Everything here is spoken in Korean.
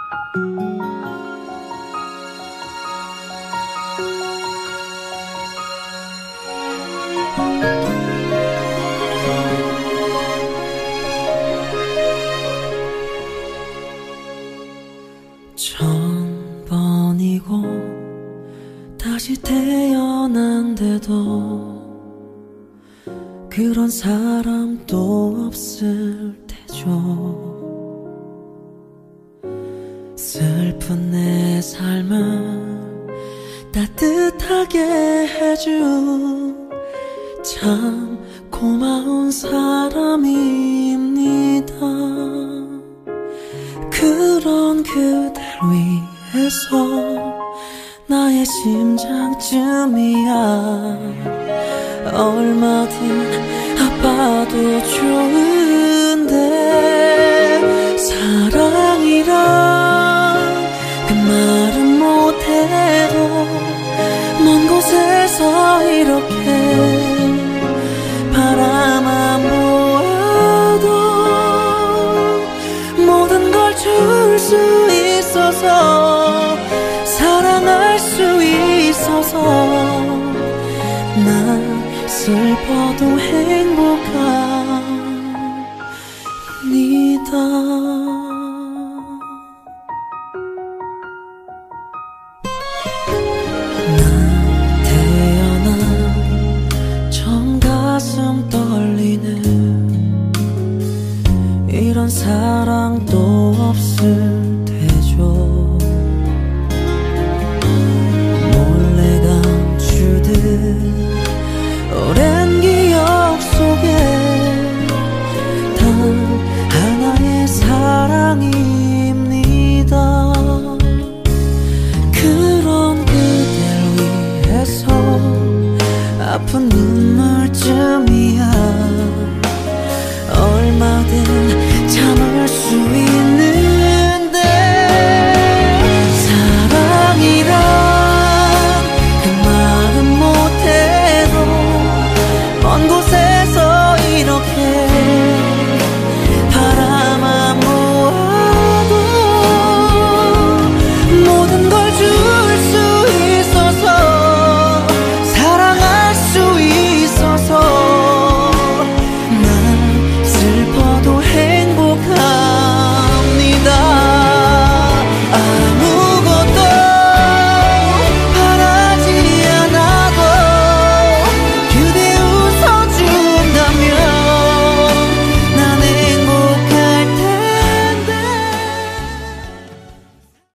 천 번이고 다시 태어난데도 그런 사람도 없을 테죠. 슬픈 내 삶을 따뜻하게 해준 참 고마운 사람입니다. 그런 그댈 위해서 나의 심장쯤이야 얼마든 아파도 좋은데 사랑이란 그 말은 못해도 먼 곳에서 이렇게 바라만 보아도 모든 걸 줄 수 있어서 사랑할 수 있어서 난 슬퍼도 행복합니다. 난 태어난 처음 가슴 떨리네 이런 사랑도 없을